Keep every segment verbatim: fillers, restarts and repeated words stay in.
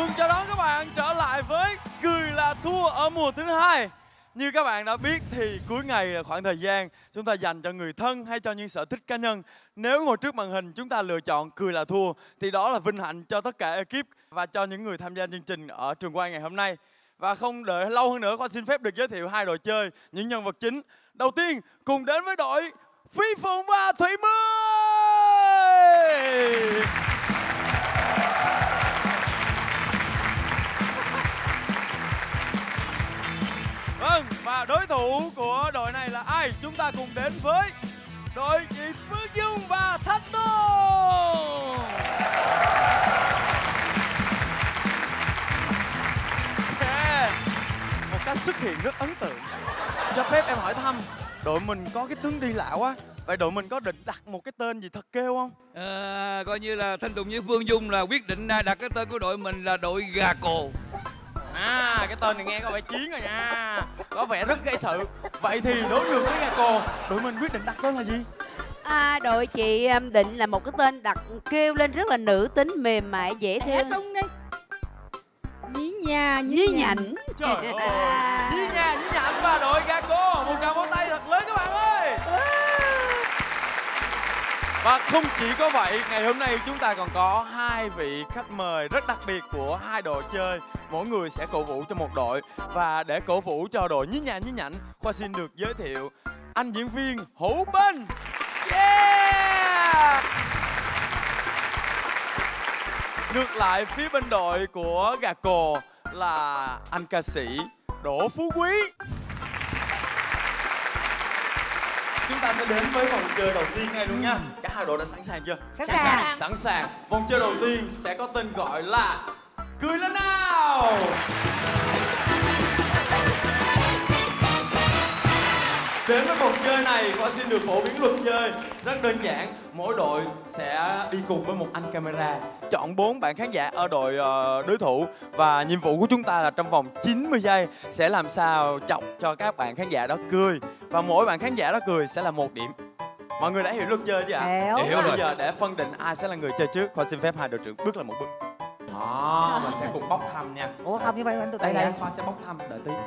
mừng chào đón các bạn trở lại với Cười Là Thua ở mùa thứ hai. Như các bạn đã biết thì cuối ngày là khoảng thời gian chúng ta dành cho người thân hay cho những sở thích cá nhân. Nếu ngồi trước màn hình chúng ta lựa chọn Cười Là Thua thì đó là vinh hạnh cho tất cả ekip và cho những người tham gia chương trình ở trường quay ngày hôm nay. Và không đợi lâu hơn nữa, Khoa xin phép được giới thiệu hai đội chơi, những nhân vật chính. Đầu tiên cùng đến với đội Phi Phụng và Thủy mươi. Vâng, và đối thủ của đội này là ai? Chúng ta cùng đến với đội chị Phương Dung và Thanh Tùng. Yeah. Một cách xuất hiện rất ấn tượng. Cho phép em hỏi thăm, đội mình có cái tướng đi lạ quá. Vậy đội mình có định đặt một cái tên gì thật kêu không? À, coi như là Thanh Tùng với Phương Dung là quyết định đặt cái tên của đội mình là đội Gà Cồ. À, cái tên này nghe có vẻ chiến rồi nha, có vẻ rất gây sự. Vậy thì đối ngược với Gà Cồ, đội mình quyết định đặt tên là gì? À, đội chị định là một cái tên đặt kêu lên rất là nữ tính, mềm mại, dễ thương. Tung đi. Nhí nha, nhí nhảnh. Trời ơi, nhí nha, nhí nhảnh và đội Gà Cồ. Một tràng vỗ tay thật lớn các bạn ơi. Và không chỉ có vậy, ngày hôm nay chúng ta còn có hai vị khách mời rất đặc biệt của hai đội chơi. Mỗi người sẽ cổ vũ cho một đội. Và để cổ vũ cho đội nhí nha nhí nhảnh, Khoa xin được giới thiệu anh diễn viên Hữu Binh. Yeah! Ngược lại phía bên đội của Gà Cồ là anh ca sĩ Đỗ Phú Quý. Chúng ta sẽ đến với vòng chơi đầu tiên ngay luôn nha. Cả hai đội đã sẵn sàng chưa? Sẵn sàng. Sẵn sàng. Vòng chơi đầu tiên sẽ có tên gọi là Cười Lên Nào. Đến với vòng chơi này, Khoa xin được phổ biến luật chơi rất đơn giản. Mỗi đội sẽ đi cùng với một anh camera, chọn bốn bạn khán giả ở đội uh, đối thủ. Và nhiệm vụ của chúng ta là trong vòng chín mươi giây sẽ làm sao chọc cho các bạn khán giả đó cười. Và mỗi bạn khán giả đó cười sẽ là một điểm. Mọi người đã hiểu luật chơi chưa ạ? Hiểu. Hiểu rồi. Bây giờ để phân định ai sẽ là người chơi trước, Khoa xin phép hai đội trưởng bước lại một bước. Đó, mình sẽ cùng bốc thăm nha. Ủa không như vậy anh tụi Đây đây đây, Khoa sẽ bốc thăm, đợi tí.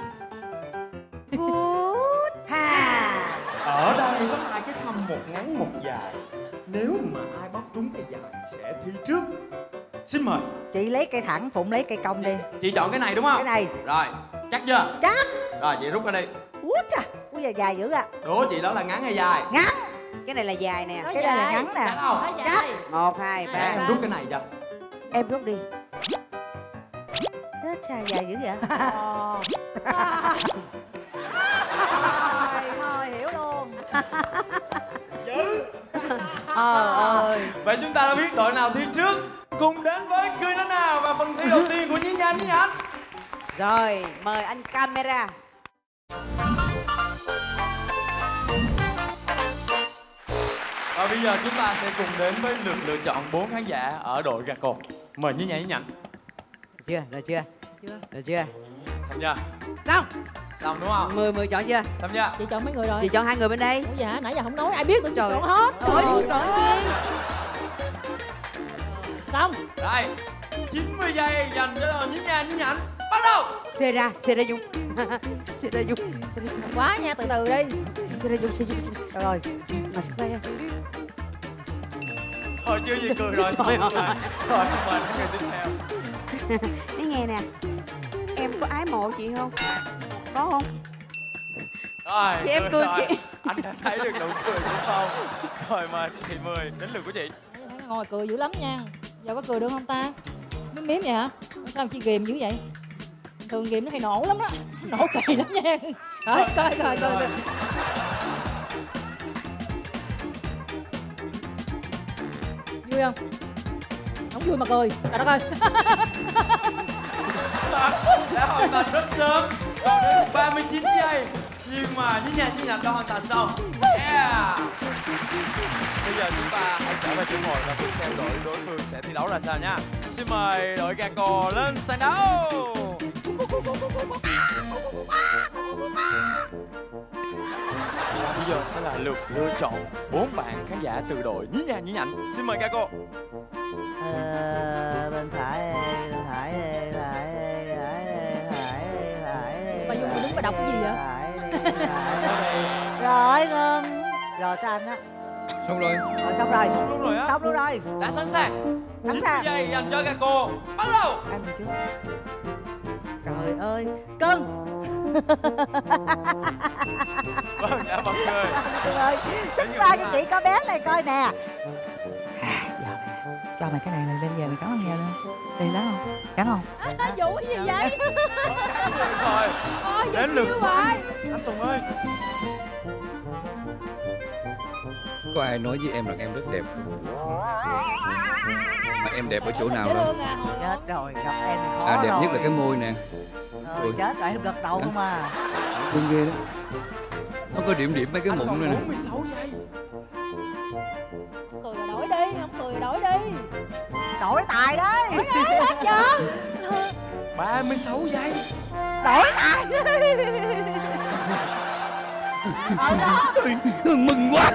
Good ha. Ở đây có hai cái thăm, một ngắn một dài. Nếu mà ai bóc trúng cái dài sẽ thi trước. Xin mời. Chị lấy cây thẳng, Phụng lấy cây cong đi. Chị chọn cái này đúng không? Cái này. Rồi, chắc chưa? Chắc. Rồi, chị rút ra đi. Út à, ui dài dài dữ à. Đố chị đó là ngắn hay dài? Ngắn. Cái này là dài nè. Cái này là ngắn nè. Chắc không? Chắc. Một, hai, ba. Em rút cái này cho. Em rút đi. Chết sao dài dữ vậy? Thôi, thôi hiểu luôn. Ờ ơi. Vậy chúng ta đã biết đội nào thi trước. Cùng đến với Cười Lên Nào và phần thi đầu tiên của Nhí Nha Nhí Nhảnh. Rồi, mời anh camera. Và bây giờ chúng ta sẽ cùng đến với lượt lựa chọn bốn khán giả ở đội Gà Cồ. Mời Nhí Nha Nhí Nhảnh. Chưa, rồi chưa? Chưa. Rồi chưa? Xong chưa? Xong. Xong đúng không? Mười, mười chọn chưa? Xong chưa? Chị chọn mấy người rồi? Chị chọn hai người bên đây. Ủa dạ, nãy giờ không nói ai biết tôi Trời. chọn hết. Ôi, ôi trời ơi. Xong. Rồi, chín mươi giây dành cho đội Nhí Nha Nhí Nhảnh. Bắt đầu. Xê ra, xê ra Dung. Xê ra Dung. Xê ra Dung. Quá nha, từ từ đi. Xê ra Dung, xê Dung. Rồi rồi. Mà sắp đây. Thôi chưa gì cười rồi, xong Trời rồi. ơi. Rồi, mời đến người tiếp theo. Nói nghe nè. Em có ái mộ chị không? Có không? Rồi, Chị em cười rồi. chị. Anh đã thấy được nụ cười của Phong. Rồi mời chị Mười, đến lượt của chị. Ngồi cười dữ lắm nha. Giờ có cười được không ta? Miếm miếm vậy hả? Sao chị ghìm dữ vậy? Thường ghìm nó hay nổ lắm á. Nổ kỳ lắm nha. Rồi, coi coi coi. Vui không? Không vui mà cười. Trời đất ơi. Đã hoàn thành rất sớm. Còn đến ba mươi chín giây. Nhưng mà Nhí Nha Nhí Nhảnh đã hoàn thành xong. Yeah. Bây giờ chúng ta hãy trở về chỗ ngồi và cùng xem đội đối phương sẽ thi đấu ra sao nha. Xin mời đội Gà Cồ lên sàn đấu. Và bây giờ sẽ là lượt lựa chọn bốn bạn khán giả từ đội Nhí Nha Nhí Nhảnh. Xin mời Gà Cồ. Ờ, bên phải, bên phải mà đọc cái gì vậy? Rồi ngưng. Rồi tới anh á. Xong rồi. Rồi xong rồi. Xong luôn rồi á. Xong luôn rồi. Đã sẵn sàng. Sẵn chín sàng. giây dành cho Gaco. Bắt đầu. Anh trước. Trời ơi, cưng. Vâng, đã bật cười. Cưng ơi, xích ra cho chị coi bé này coi nè. Giờ cho mày cái này mày lên về mày cắn ăn nghe luôn. Đi lớn không? Cắn không? À, vụ cái gì vậy? Rồi. Ôi, Đến lượt rồi. anh Tùng ơi. Có ai nói với em rằng em rất đẹp không? Mà em đẹp ở chỗ nào Dễ đó? thương à, hồi Chết rồi, gặp em thì khó À, đẹp rồi. nhất là cái môi nè. Ờ, chết rồi, em gật đầu không à. Thương ghê đó. Nó có điểm điểm mấy cái Anh mụn còn nữa nè. bốn mươi sáu giây. cười rồi đổi đi, không cười rồi đổi đi. Đổi tài đấy. Hết chưa? ba mươi sáu giây. Đổi tài. Ờ đó. Mừng quá.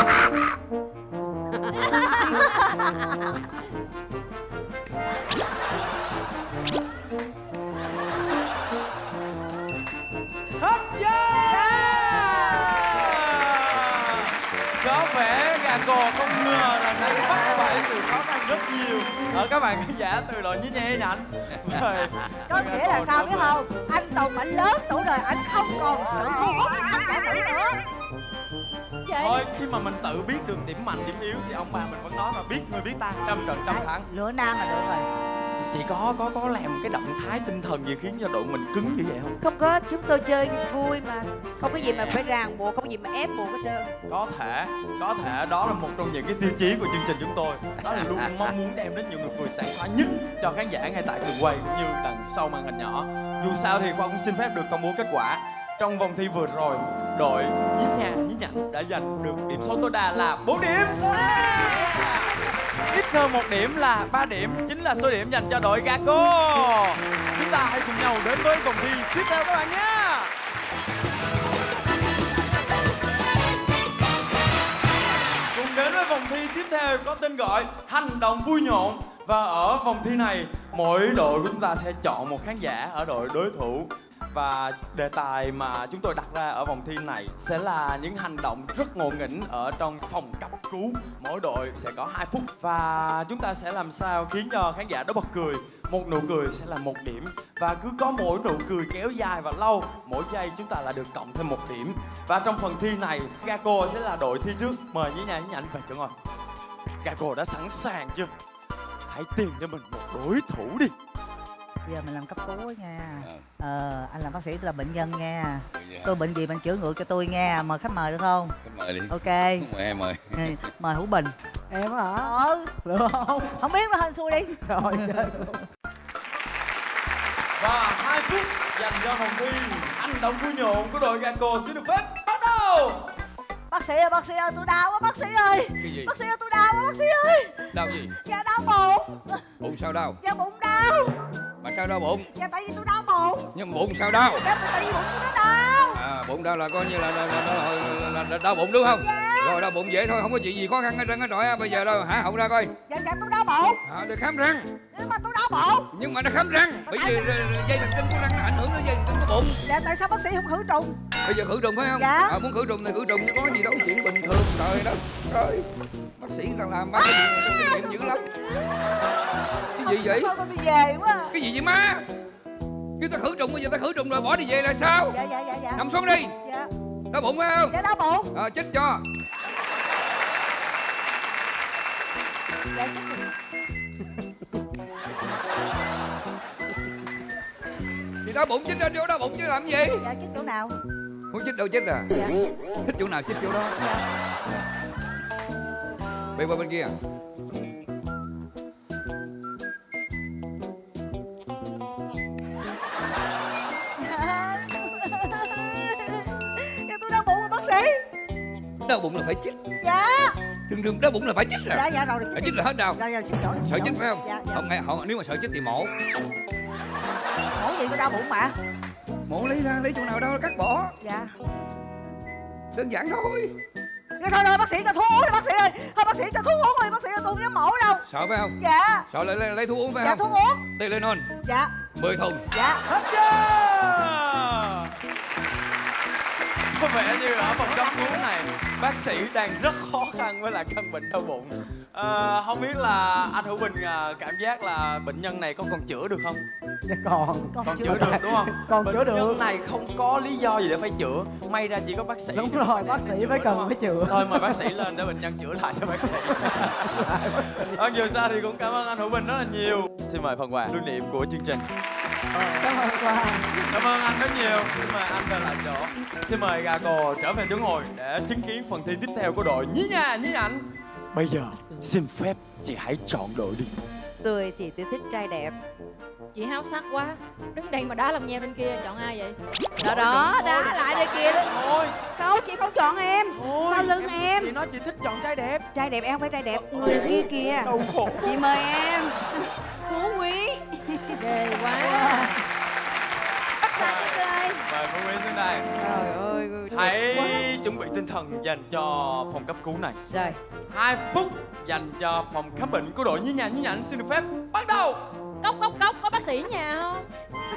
Hết giây. Có vẻ Gaco không ngờ là đang bắt phải sự khó khăn rất nhiều ở các bạn khán giả từ đội nhí nhẹ nhảnh. Rồi. Có nghĩa là sao biết không? Anh Tùng anh lớn tuổi rồi, anh không còn sự thu hút với khán giả nữ nữa. Vậy? Thôi khi mà mình tự biết được điểm mạnh điểm yếu thì ông bà mình vẫn nói mà biết người biết ta, trăm trận trăm thắng. Lửa nam là được rồi. Chị có có có làm cái động thái tinh thần gì khiến cho đội mình cứng như vậy không? Không có, chúng tôi chơi vui mà. Không có gì mà phải ràng buộc, không có gì mà ép buộc hết trơn. Có thể, có thể đó là một trong những cái tiêu chí của chương trình chúng tôi. Đó là luôn mong muốn đem đến những nụ cười sáng khoái nhất cho khán giả ngay tại trường quay cũng như đằng sau màn hình nhỏ. Dù sao thì Khoa cũng xin phép được công bố kết quả. Trong vòng thi vừa rồi, đội nhí nha nhí nhảnh đã giành được điểm số tối đa là bốn điểm. Ít hơn một điểm là ba điểm, chính là số điểm dành cho đội Gaco. Chúng ta hãy cùng nhau đến với vòng thi tiếp theo các bạn nhé. Cùng đến với vòng thi tiếp theo có tên gọi Hành động vui nhộn. Và ở vòng thi này, mỗi đội của chúng ta sẽ chọn một khán giả ở đội đối thủ. Và đề tài mà chúng tôi đặt ra ở vòng thi này sẽ là những hành động rất ngộ nghĩnh ở trong phòng cấp cứu. Mỗi đội sẽ có hai phút và chúng ta sẽ làm sao khiến cho khán giả đó bật cười. Một nụ cười sẽ là một điểm. Và cứ có mỗi nụ cười kéo dài và lâu, mỗi giây chúng ta là được cộng thêm một điểm. Và trong phần thi này, Gaco sẽ là đội thi trước. Mời nhí nha nhí nhảnh về chỗ ngồi. Gaco đã sẵn sàng chưa? Hãy tìm cho mình một đối thủ đi. Giờ mình làm cấp cứu nha. Ờ, anh làm bác sĩ, tôi là bệnh nhân nha. Tôi bệnh gì bạn chữa ngược cho tôi nha. Mời khách mời được không? Khách mời đi. Ok. Mời em mời. Ừ, mời Hữu Bình. Em hả? Ừ. Được không? Không biết nó hên xui đi. Rồi. Và hai phút dành cho vòng thi hành động vui nhộn của đội Gaco xin được phép bắt đầu. Bác sĩ ơi, bác sĩ ơi, tôi đau quá bác sĩ ơi. Cái gì? Bác sĩ ơi, tôi đau quá bác sĩ ơi. Đau gì? Dạ đau bụng. Bụng sao đau? Dạ bụng đau. Mà sao đau bụng? Dạ tại vì tôi đau bụng. Nhưng bụng sao đau? Dạ tại vì bụng tôi nó đau. À, bụng đau là coi như là, là, là, là, là, là đau bụng đúng không? Dạ. Rồi đau bụng dễ thôi, không có chuyện gì khó khăn hết trơn á đội. Bây giờ đâu hả hậu ra coi. Dạ dạ tôi đau bụng. À, để khám răng. Nhưng mà tôi đau bụng. Nhưng mà nó khám răng. Bởi vì dây thần kinh của răng nó ảnh hưởng tới dây thần kinh của bụng. Dạ tại sao bác sĩ không khử trùng? Bây giờ khử trùng phải không? Dạ. À, muốn khử trùng thì khử trùng, có gì đâu chuyện bình thường. Trời đất ơi, bác sĩ đang làm ba cái gì mà kinh nghiệm dữ lắm. Cái gì vậy? Thôi tôi đi về quá. Cái gì vậy má? Kêu ta khử trùng, bây giờ ta khử trùng rồi bỏ đi về là sao? Dạ dạ dạ dạ. Nằm xuống đi. Dạ. Đau bụng phải không? Dạ đau bụng. Ờ, chích cho. Dạ chích. Thì đau bụng chích ra chỗ đau bụng chứ làm gì? Dạ chích chỗ nào? Muốn chích đâu chích à? Dạ. Thích chỗ nào chích chỗ đó. Dạ. Bên qua bên kia. Dạ tôi đau bụng rồi bác sĩ. Đau bụng là phải chích. Dạ. Thường thường đau bụng là phải chích rồi. Dạ dạ rồi Phải chích là hết đau. Dạ dạ chích chỗ. Sợ chích phải không? Dạ dạ. Không nghe họ nếu mà sợ chích thì mổ. Mổ gì tôi đau bụng mà. Mổ lấy ra lấy chỗ nào đó cắt bỏ. Dạ. Đơn giản thôi. Dạ thôi rồi bác sĩ cho thuốc uống đi bác sĩ ơi. Thôi bác sĩ cho thuốc uống rồi bác sĩ ơi, tôi không dám mổ đâu. Sợ phải không? Dạ. Sợ lấy, lấy, lấy thuốc uống phải Dạ không? thuốc uống. Tylenol Dạ. mười thùng. Dạ. Hết giờ. Có vẻ như ở phòng cấp cứu này bác sĩ đang rất khó khăn với lại căn bệnh đau bụng. À, không biết là anh Hữu Bình à, cảm giác là bệnh nhân này có còn chữa được không? Dạ còn. Còn chữa được đúng không? Còn bệnh chữa được. nhân này không có lý do gì để phải chữa. May ra chỉ có bác sĩ. Đúng được rồi, để- bác để sĩ phải đúng cần không? phải chữa. Thôi mời bác sĩ lên để bệnh nhân chữa lại cho bác sĩ. Vâng, dù sao thì cũng cảm ơn anh Hữu Bình rất là nhiều. Xin mời phần quà lưu niệm của chương trình. Cảm ơn Khoa. Cảm ơn anh rất nhiều. Xin mời anh về lại chỗ. Xin mời gà cò trở về chỗ ngồi để chứng kiến phần thi tiếp theo của đội Nhí Nha Nhí Ảnh. Bây giờ xin phép chị hãy chọn đội đi. Tôi thì tôi thích trai đẹp. Chị háo sắc quá. Đứng đây mà đá làm nheo bên kia, chọn ai vậy? Đó đó, đá lại đây kia. Thôi, Không, chị không chọn em. thôi. Sau lưng em. Chị nói chị thích chọn trai đẹp. Trai đẹp em không phải trai đẹp, người kia kìa. Đau khổ. Chị mời em. Phú Quý. Ghê quá. Bắt ra cái ơi. Mời Phú Quý xuống đây. Trời ơi. Hãy chuẩn bị tinh thần dành cho phòng cấp cứu này. Rồi. Hai phút dành cho phòng khám bệnh của đội Nhí Nha Nhí Ảnh xin được phép bắt đầu. Cốc cốc cốc, có bác sĩ nhà không?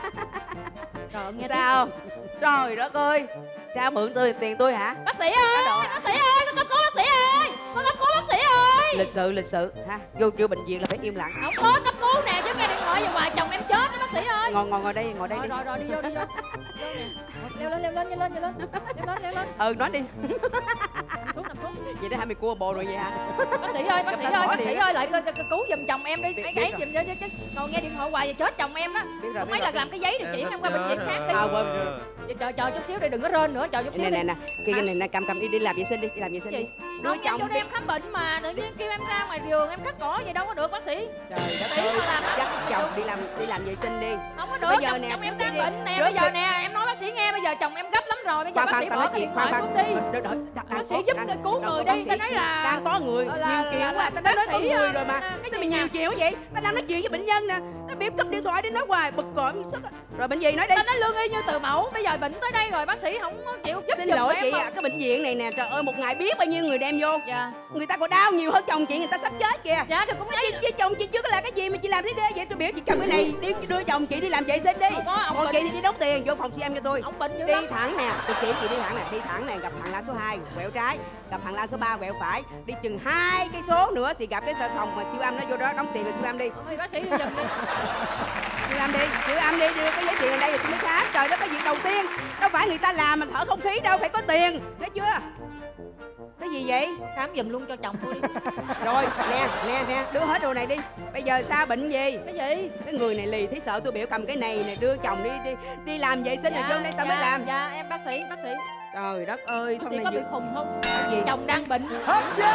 Trời ơi, nghe Sao? Trời đất ơi. Sao mượn tôi tiền tôi hả? tiếng- Bác sĩ ơi, bác sĩ ơi, con cấp cứu bác sĩ ơi, con cấp cứu bác sĩ ơi. Lịch sự lịch sự ha. Vô vô bệnh viện là phải im lặng. Không có cấp cứu nè, chứ nghe điện thoại về hoài chồng em chết đó bác sĩ ơi. Ngồi ngồi ngồi đây, ngồi đây Rồi đi. rồi rồi đi vô đi vô. Vô nè. Leo lên leo lên leo lên leo lên. Leo lên leo lên. Ừ nói đi. Nằm xuống nằm xuống. Vậy đó hai mày cua bồ rồi vậy hả? Bác sĩ ơi, bác sĩ Gặp ta ơi, bỏ bác sĩ liền. ơi, lại coi- coi- coi cứu giùm chồng em đi. Biết- Ấy biết ấy rồi. giùm cho chứ. Ngồi nghe điện thoại hoài giờ chết chồng em đó. Biết rồi, Không biết mấy rồi. là làm cái giấy để chuyển em qua bệnh viện khác đi. À quên rồi. Chờ chờ chờ chút xíu đi, đừng có rên nữa, chờ chút xíu Nè đi. nè nè, kia cái này nè cầm cầm đi đi làm vệ sinh đi, đi làm vệ sinh Gì? đi. Đứa Đứa chồng chồng cho đi. em khám bệnh mà tự nhiên kêu em ra ngoài vườn em cắt cỏ vậy đâu có được bác sĩ. Trời đất Bác sĩ ơi. mà làm Chắc đó. chồng đi làm đi làm vệ sinh đi. Không có được, Bây giờ chồng, nè, chồng em đi đang đi. bệnh nè, Rớt bây giờ đi. nè em nói bác sĩ nghe bây giờ chồng em gấp lắm rồi, bây giờ bác sĩ bỏ cái điện thoại xuống đi. Đợi, đợi, Bác sĩ giúp cái cứu người đi, ta nói là đang có người là- nhiều là- kiểu là- quá, là tao đã nói bác có sĩ, người à, rồi mà. là cái Sao gì mày nhiều nè? kiểu vậy? Tao đang nói chuyện với bệnh nhân nè, nó bịp cầm điện thoại đi nói hoài bực cội sức. Rồi bệnh gì nói đi. Ta nói lương y như từ mẫu, bây giờ bệnh tới đây rồi bác sĩ không có chịu giúp Xin giùm lỗi em chị không? ạ, cái bệnh viện này nè, trời ơi một ngày biết bao nhiêu người đem vô. Dạ. Người ta còn đau nhiều hơn chồng chị, người ta sắp chết kìa. Dạ thì cũng Chị, thấy chị chồng chị chưa có làm cái gì mà chị làm thế ghê vậy? Tôi biểu chị cầm cái này đi đưa chồng chị đi làm vệ sinh đi. Không có, ông Còn bệnh- chị thì đi đóng tiền vô phòng xem cho tôi. ông bệnh dữ Đi lắm. thẳng nè, tôi chỉ chị đi thẳng nè, đi thẳng nè, gặp hàng la số hai quẹo trái, gặp hàng la số ba quẹo phải, đi chừng hai cây số nữa thì gặp cái phòng mà siêu âm nó vô đó đóng tiền rồi siêu âm đi. Thôi bác sĩ đi giùm đi. Siêu âm đi, siêu âm đi, đưa cái giấy tiền ở đây rồi tôi mới khám. Trời đất, cái việc đầu tiên đâu phải người ta làm mình thở không khí đâu, phải có tiền, thấy chưa? Cái gì vậy? Khám giùm luôn cho chồng tôi đi. Rồi, nè, nè, nè, đưa hết đồ này đi. Bây giờ sao bệnh gì? Cái gì? Cái người này lì thấy sợ tôi biểu cầm cái này nè đưa chồng đi đi đi làm vệ sinh rồi vô đây tao mới dạ, làm. Dạ em bác sĩ, bác sĩ. Trời đất ơi, Bác không sĩ này có bị gì? khùng không? Gì? Chồng đang bệnh. Hết chưa?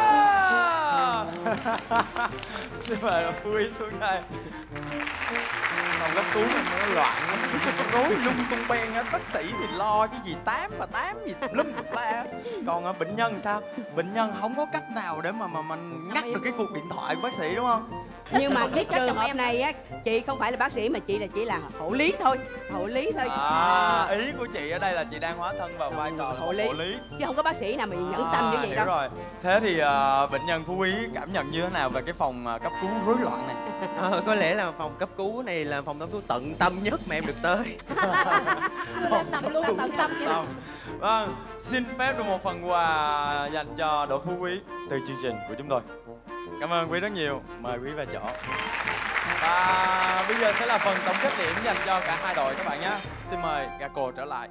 Xin mời Phú Quý xuống đây. Phòng cấp cứu này nó loạn lắm, rối lung tung beng hết. Bác sĩ thì lo cái gì tám mà tám gì tùm lum tùm la. Còn à, bệnh nhân sao? Bệnh nhân không có cách nào để mà mà mình ngắt được cái cuộc điện thoại của bác sĩ đúng không? Nhưng mà Không cái biết chắc trường chồng hợp em. này á, chị không phải là bác sĩ mà chị là chỉ là hộ lý thôi, hộ lý thôi. À, ý của chị ở đây là chị đang hóa thân vào vai trò là Hộ một lý. hộ lý. Chứ không có bác sĩ nào mà nhẫn tâm như À, vậy hiểu đâu. rồi. Thế thì à, bệnh nhân Phú Quý cảm nhận như thế nào về cái phòng à, cấp cứu rối loạn này? Ờ, có lẽ là phòng cấp cứu này là phòng cấp cứu tận tâm nhất mà em được tới. Em nằm luôn tận tâm vậy. Tâm. Vâng, xin phép được một phần quà dành cho đội Phú Quý từ chương trình của chúng tôi. Cảm ơn Quý rất nhiều. Mời Quý về chỗ. Và bây giờ sẽ là phần tổng kết điểm dành cho cả hai đội các bạn nhé. Xin mời Gà Cồ trở lại.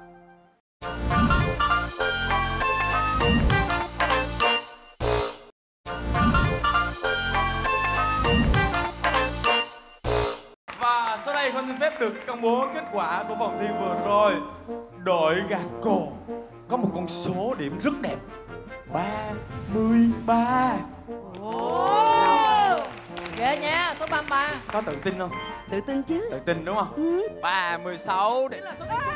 Và sau đây con xin phép được công bố kết quả của vòng thi vừa rồi. Đội Gà Cồ có một con số điểm rất đẹp, ba mươi ba. Ghê nha, số ba mươi ba. Có tự tin không? Tự tin chứ. Tự tin đúng không? ba mươi sáu để là số điểm.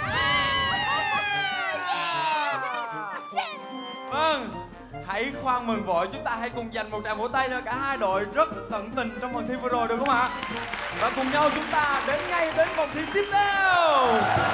Vâng, hãy khoan mừng vội, chúng ta hãy cùng dành một tràng vỗ tay cho cả hai đội rất tận tình trong phần thi vừa rồi được không ạ? Và cùng nhau chúng ta đến ngay đến vòng thi tiếp theo.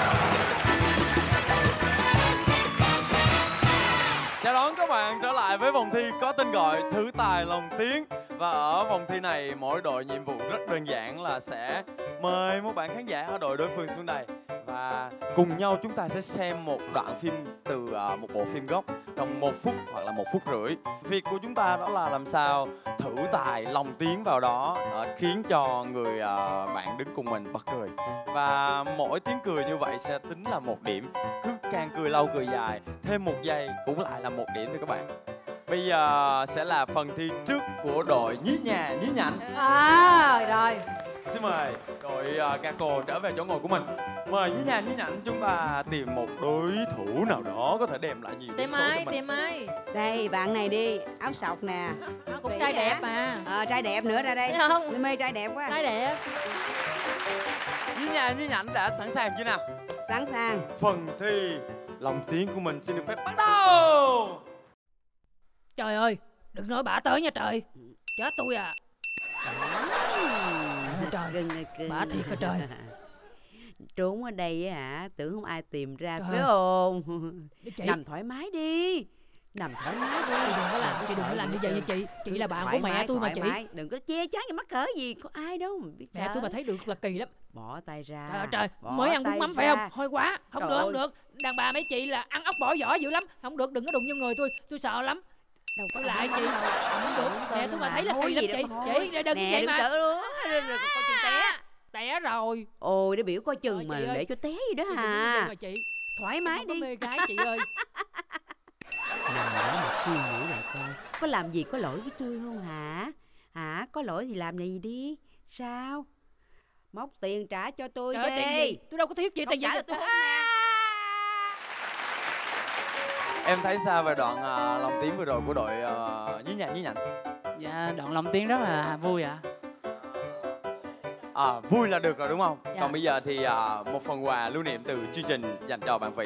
Chào đón các bạn trở lại với vòng thi có tên gọi Thử Tài Lòng Tiếng. Và ở vòng thi này mỗi đội nhiệm vụ rất đơn giản là sẽ Mời một bạn khán giả ở đội đối phương xuống đây và cùng nhau chúng ta sẽ xem một đoạn phim từ uh, một bộ phim gốc trong một phút hoặc là một phút rưỡi. Việc của chúng ta đó là làm sao thử tài lồng tiếng vào đó, uh, khiến cho người uh, bạn đứng cùng mình bật cười. Và mỗi tiếng cười như vậy sẽ tính là một điểm. Cứ càng cười lâu cười dài, thêm một giây cũng lại là một điểm thôi các bạn. Bây giờ sẽ là phần thi trước của đội nhí nhà nhí nhảnh. À rồi. Xin mời đội uh, Gaco trở về chỗ ngồi của mình. Mời nhí nhà nhí nhảnh chúng ta tìm một đối thủ nào đó có thể đem lại nhiều điểm Tìm số cho ai, mình. tìm ai? Đây bạn này đi, áo sọc nè. Nó cũng Vĩ trai đẹp hả? mà. Ờ trai đẹp nữa ra đây. Thấy không? Tôi mê trai đẹp quá. Trai đẹp. Nhí nhà nhí nhảnh đã sẵn sàng chưa nào? Sẵn sàng. Phần thi lòng tiếng của mình xin được phép bắt đầu. Trời ơi, đừng nói bả tới nha trời. Chết tôi à. Trời, Cưng ơi, cưng. bả thiệt hả trời. Trốn ở đây á hả, tưởng không ai tìm ra Trời phải ơi. không? Chị, Nằm thoải mái đi. Nằm thoải mái đi. chị đừng có làm, chị đừng có làm như vậy nha chị. Chị là bạn của mẹ tôi mà chị. Mái. Đừng có che chắn và mắc cỡ gì, có ai đâu mà biết Mẹ sợ. tôi mà thấy được là kỳ lắm. Bỏ tay ra. Trời ơi trời, Bỏ mới ăn bún tay mắm phải ra. không? Hôi quá, không Trời được, ơi. không được. Đàn bà mấy chị là ăn ốc bỏ vỏ dữ lắm. Không được, đừng có đụng vô người tôi, tôi sợ lắm. Đâu có Tôi lại đâu, chị. đâu. Không được, mẹ tôi mà thấy là Hôi kỳ lắm gì đâu chị. mà Chị, hôi. đừng đừng như Nè, vậy đừng mà. sợ luôn. Rồi coi chừng té. Té rồi. Ôi, để biểu coi Trời chừng mà chị ơi. để cho té gì đó Chị đừng có như vậy hả? mà chị. Thoải mái Không có đi. mê gái chị ơi. Nằm đó mà suy nghĩ lại coi, có làm gì có lỗi với tôi không hả? Hả? Có lỗi thì làm gì đi? Sao? Móc tiền trả cho tôi Trời ơi, đi. tiền gì? Tôi đâu có thiếu chị Không tiền gì. trả là tôi không nè. Em thấy sao về đoạn uh, lòng tiếng vừa rồi của đội uh, nhí nhà nhí nhảnh? Dạ, đoạn lòng tiếng rất là vui ạ. À, vui là được rồi đúng không? Dạ. Còn bây giờ thì uh, một phần quà lưu niệm từ chương trình dành cho bạn Vĩ.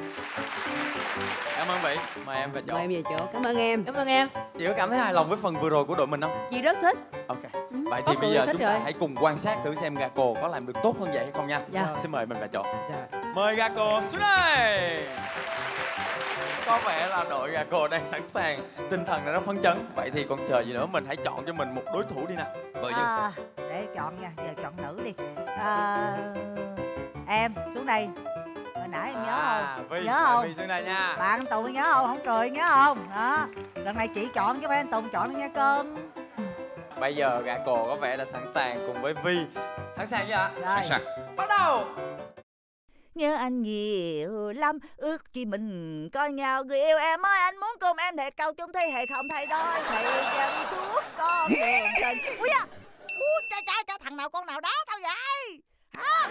Cảm ơn Vĩ, mời em về chỗ. Mời em về chỗ. Cảm ơn em. Cảm ơn em. Chị có cảm thấy hài lòng với phần vừa rồi của đội mình không? Chị rất thích. Ok. Ừ. Vậy Có thì bây cười giờ thích chúng ta rồi. hãy cùng quan sát thử xem Gaco có làm được tốt hơn vậy hay không nha. Dạ. Xin mời mình về chỗ. Rồi. Mời Gaco xuống đây. Có vẻ là đội Gaco đang sẵn sàng, tinh thần đã rất phấn chấn. Vậy thì còn chờ gì nữa, mình hãy chọn cho mình một đối thủ đi nào. Mời vô. À, để chọn nha, giờ chọn nữ đi. À, em xuống đây. Hồi nãy em nhớ À, không? Vi, Nhớ mời không? Vi xuống đây nha. Bạn Tùng nhớ không? Không cười nhớ không? Đó. Lần này chị chọn chứ phải anh Tùng chọn nha cưng. Bây giờ Gaco có vẻ đã sẵn sàng cùng với Vi. Sẵn sàng chưa ạ? Rồi. Bắt đầu. Nhớ anh nhiều lắm, ước chi mình có nhau. Người yêu em ơi, anh muốn cùng em để câu chung thi hệ không thay đổi, thì chân suốt con đường tình. Ui da, ui trời trời trời, thằng nào con nào đá tao vậy? Hả?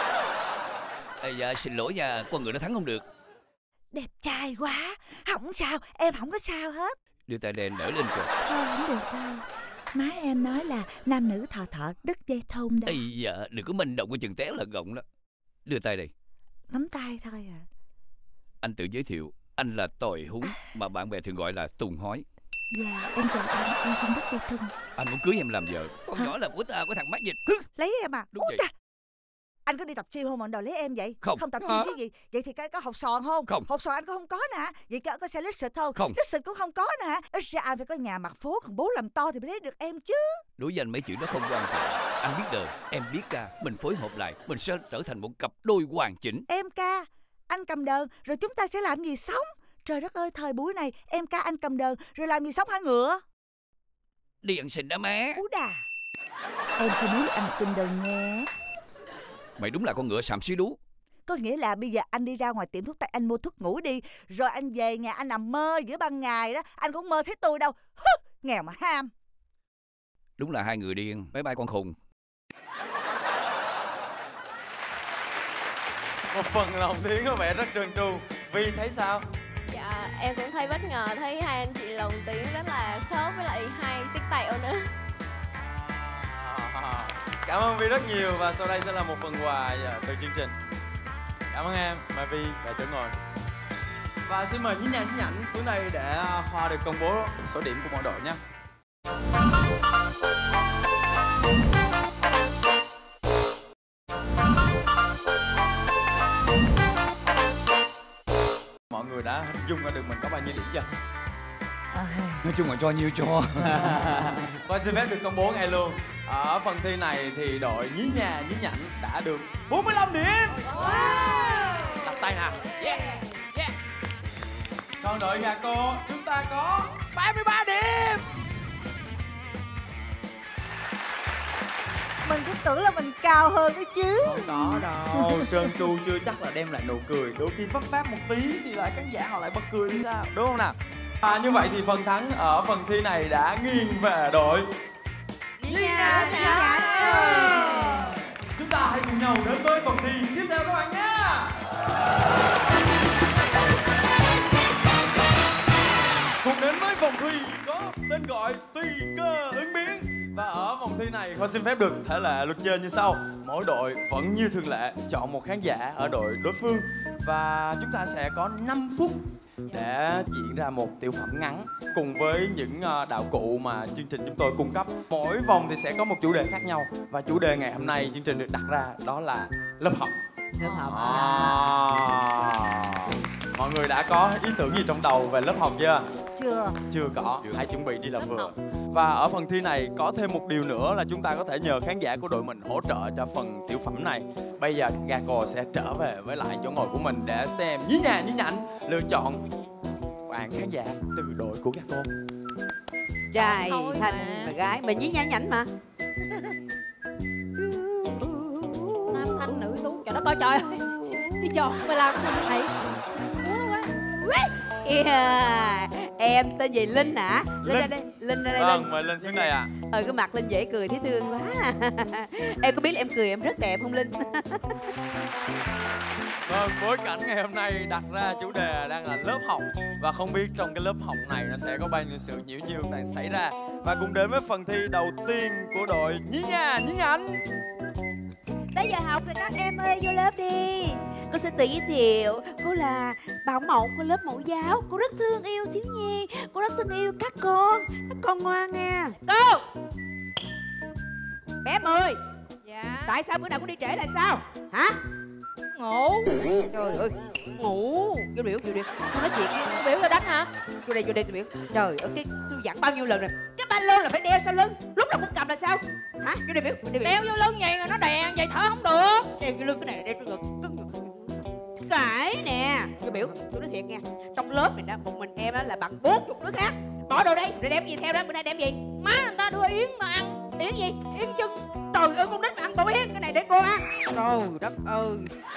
Ê, dạ, xin lỗi nha, con người nó thắng không được. Đẹp trai quá, không sao, em không có sao hết. Đưa tay đèn đỡ lên kìa. Thôi không được đâu. Má em nói là nam nữ thọ thọ đứt dây thun đó. Ây dạ, đừng có manh động, cái chừng té là gọng đó. Đưa tay đây. Nắm tay thôi à. Anh tự giới thiệu, anh là Tồi Húng, mà bạn bè thường gọi là Tùng Hói. Dạ, em chào anh, em không đứt dây thun. Anh muốn cưới em làm vợ. Con nhỏ là của ta, của thằng mắt dịch. Hứ. Lấy em à? Đúng Úi vậy. cha. Anh có đi tập gym không mà anh đòi lấy em vậy? Không. Không tập gym Hả? cái gì? Vậy thì cái có học sòn không? Không. Học sòn anh cũng không có nè. Vậy có, có xe lít xịt không? Không. Lít xịt cũng không có nè. Ít ra anh phải có nhà mặt phố, còn bố làm to thì mới lấy được em chứ. Đối với anh mấy chuyện đó không quan trọng. Anh biết đời, em biết ca, mình phối hợp lại, mình sẽ trở thành một cặp đôi hoàn chỉnh. Em ca, anh cầm đờn, rồi chúng ta sẽ làm gì sống? Trời đất ơi, thời buổi này em ca anh cầm đờn, rồi làm gì sống hả ngựa? Đi ăn xin đó má. Ú đà. Em chưa muốn anh xin đâu nha. Mày đúng là con ngựa sàm xí đú. Có nghĩa là bây giờ anh đi ra ngoài tiệm thuốc tây anh mua thuốc ngủ đi, rồi anh về nhà anh nằm mơ giữa ban ngày đó, anh cũng mơ thấy tôi đâu. Hứ, nghèo mà ham. Đúng là hai người điên, bye bye con khùng. Một phần lòng tiếng có vẻ rất trơn tru. Vi thấy sao? Dạ, em cũng thấy bất ngờ, thấy hai anh chị lồng tiếng rất là khớp với lại hai sức tẹo nữa. À, cảm ơn Vi rất nhiều và sau đây sẽ là một phần quà từ chương trình. Cảm ơn em, mời Vi về chỗ ngồi. Và xin mời nhí nha nhí nhảnh xuống đây để Khoa được công bố số điểm của mỗi đội nhé. Mọi người đã hình dung ra được mình có bao nhiêu điểm chưa? Nói chung là cho nhiêu cho. Con xin phép được công bố ngay luôn. Ở phần thi này thì đội Nhí Nha Nhí Nhảnh đã được bốn mươi lăm điểm. Đặt tay nào. Yeah. Yeah. Còn đội Gà Cô chúng ta có ba mươi ba điểm. Mình cứ tưởng là mình cao hơn đấy chứ. Không có đâu. Trơn tru chưa chắc là đem lại nụ cười. Đôi khi vấp váp một tí thì lại khán giả họ lại bật cười thì sao, đúng không nào? À, như vậy thì phần thắng ở phần thi này đã nghiêng về đội Nhí Nha Nhí Nhảnh. Chúng ta hãy cùng nhau đến với phần thi tiếp theo các bạn nhé. Cùng đến với vòng thi có tên gọi tùy cơ ứng biến. Và ở vòng thi này Khoa xin phép được thể lệ luật chơi như sau. Mỗi đội vẫn như thường lệ chọn một khán giả ở đội đối phương. Và chúng ta sẽ có năm phút để diễn ra một tiểu phẩm ngắn cùng với những đạo cụ mà chương trình chúng tôi cung cấp. Mỗi vòng thì sẽ có một chủ đề khác nhau. Và chủ đề ngày hôm nay chương trình được đặt ra đó là lớp học. Lớp học. À. Mọi người đã có ý tưởng gì trong đầu về lớp học chưa? Chưa. Chưa có. Hãy chuẩn bị đi làm vừa. Và ở phần thi này có thêm một điều nữa là chúng ta có thể nhờ khán giả của đội mình hỗ trợ cho phần tiểu phẩm này. Bây giờ Gà Cô sẽ trở về với lại chỗ ngồi của mình để xem Nhí Nha Nhí Nhảnh lựa chọn bạn khán giả từ đội của Gà Cô. Trai thành và gái mình Nhí Nha Nhí Nhảnh mà. Nam thanh nữ tú, trời đất ơi trời ơi. Đi tròn mày làm cái gì vậy? Yeah. Em tên gì Linh hả? Linh, Linh. ra đây, Linh ra đây. Vâng, Linh. mời Linh xuống đây ạ. À. Ờ cái mặt Linh dễ cười thấy thương quá. Em có biết là em cười em rất đẹp không Linh? Vâng, bối cảnh ngày hôm nay đặt ra chủ đề đang là lớp học. Và không biết trong cái lớp học này nó sẽ có bao nhiêu sự nhiễu nhương này xảy ra. Và cùng đến với phần thi đầu tiên của đội Nhí Nha Nhí Nhảnh. Tới giờ học rồi các em ơi, vô lớp đi. Cô xin tự giới thiệu, cô là bảo mẫu của lớp mẫu giáo. Cô rất thương yêu thiếu nhi, cô rất thương yêu các con. Các con ngoan nha. Cô. Bé Mười. Dạ. Tại sao bữa nào cũng đi trễ là sao? Hả? Ngủ. Trời ơi, ngủ. Vô biểu, vô biểu. Tôi nói chuyện đi. Cô biểu là đánh hả? Vô đây, vô đây tôi biểu. Trời ơi, cái tôi dặn bao nhiêu lần rồi. Cái ba lô là phải đeo sau lưng, lúc nào cũng cầm là sao? Hả? Vô đây biểu, vô đây biểu. Đeo vô lưng vậy rồi nó đè vậy thở không được. Đeo vô lưng cái này, đeo trên ngực. Cãi nè. Vô biểu, tôi nói thiệt nha. Trong lớp mình đó, một mình em đó là bằng bốn chục đứa khác. Bỏ đồ đây, rồi đem gì theo đó, bữa nay đem gì? Má người ta đưa yến người ta ăn. Yến gì? Yến chân. Trời ơi, con nít mà ăn tổ yến, cái này để cô ăn. Trời đất ơi.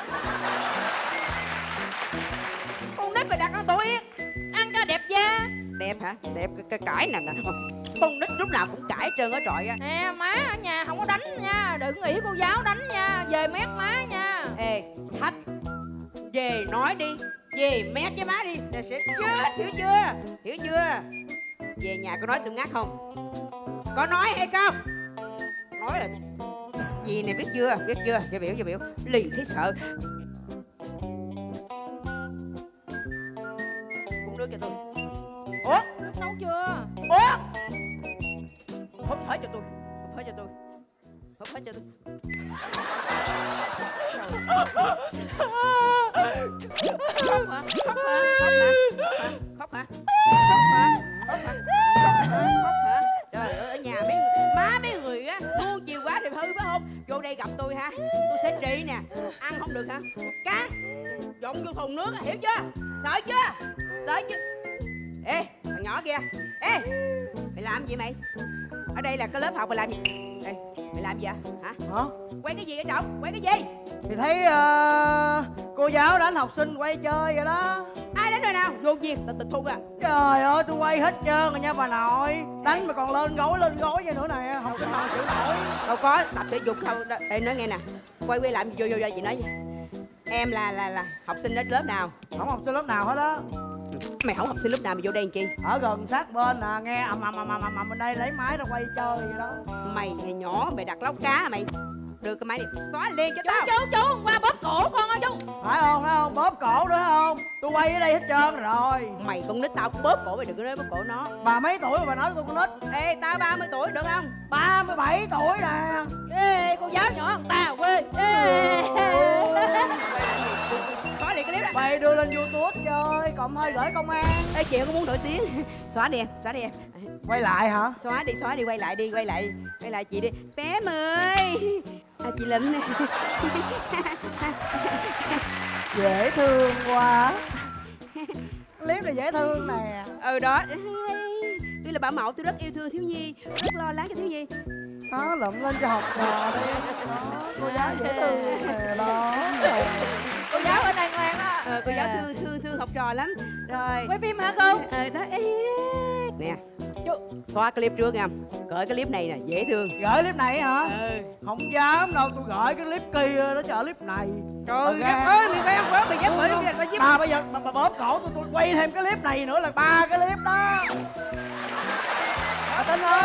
Con nít mà đặt ăn tổ yến. Ăn cho đẹp da. Đẹp hả? Đẹp cái cãi nè nè. Con nít lúc nào cũng cãi trơn ở trọi á. Nè má ở nhà không có đánh nha. Đừng nghĩ cô giáo đánh nha. Về mét má nha. Ê, Thách. Về nói đi. Về mét với má đi. Là sẽ chết, hiểu chưa? Hiểu chưa? Về nhà có nói tôi ngắt không? Có nói hay không? Nói là gì này biết chưa? Biết chưa? Cho biểu, cho biểu. Lì thấy sợ. Uống nước cho tôi. Ủa? Nước nấu chưa? Ủa? Húp hết cho tôi. Húp hết cho tôi. Húp hết cho tôi. Khóc hả? Khóc hả? Khóc hả? Khóc hả? Khóc hả? Khóc hả? Khóc hả? Khóc hả? Trời ơi, ở nhà mấy người, má mấy người á, nuông chiều quá thì hư phải không? Vô đây gặp tôi ha, tôi sẽ trị nè. Ăn không được hả? Cá dọn vô thùng nước, hiểu chưa? Sợ chưa? Sợ chưa? Ê, thằng nhỏ kia. Ê, mày làm gì mày? Ở đây là cái lớp học mày làm gì? Ê, mày làm gì vậy? Hả? Hả? Quay cái gì ở trọng? Quay cái gì? Thì thấy uh, cô giáo đánh học sinh quay chơi vậy đó. Ai đánh rồi nào? Vô duyên, tịch tịch thu à? Trời ơi, tôi quay hết trơn rồi nha bà nội. Đánh mà còn lên gối lên gối vậy nữa nè. Học sinh nào chịu nổi. Đâu có, tập thể dục không. Ê, nói nghe nè. Quay quay làm gì? Vô vô vô, chị nói gì? Em là là là học sinh ở lớp nào? Không học sinh lớp nào hết á. Mày không học sinh lớp nào mà vô đây làm chi? Ở gần sát bên nè, nghe ầm ầm ầm ầm ầm bên đây lấy máy ra quay chơi vậy đó. Mày ngày nhỏ mày đặt lóc cá hả mày? Đưa cái máy này xóa liền cho Chú tao. chú chú hôm qua bóp cổ con ơi chú. Phải không, phải không? Bóp cổ nữa không? Tôi quay ở đây hết trơn rồi. Mày con nít tao cũng bóp cổ mày, đừng có nói bóp cổ nó. Bà mấy tuổi mà bà nói tôi con nít? Ê, tao ba mươi tuổi được không? ba mươi bảy tuổi nè. Ê, cô giáo nhỏ hơn tao quê. Ê. Xóa liền cái clip đó. Mày đưa lên YouTube chơi, comment trộm thôi, gửi công an. Ê chị có muốn nổi tiếng. Xóa đi em, xóa đi em. Quay lại hả? Xóa đi, xóa đi, quay lại đi, quay lại quay lại chị đi. Bé em ơi. À, chị Lụm nè. Dễ thương quá. Clip này dễ thương nè. Ừ đó. Tôi là bảo mẫu, tôi rất yêu thương thiếu nhi, rất lo lắng cho thiếu nhi. Đó, lụm lên cho học trò đi. Đó, cô giáo dễ thương nè đó. Cô giáo ở đây ngoan đó. Ờ, cô giáo thương thương thương học trò lắm. Rồi. Quay phim hả cô? Ờ đó. Ê, nè. Xóa clip trước nha. Gửi cái clip này nè, dễ thương. Gửi clip này hả? Ừ. Không dám đâu, tôi gửi cái clip kia đó, chờ clip này. Trời đất ơi, mày quen quá, mày dám gửi clip này coi chứ. À bây giờ bà, bà bóp cổ tôi, tôi quay thêm cái clip này nữa là ba cái clip đó. Bà tin không?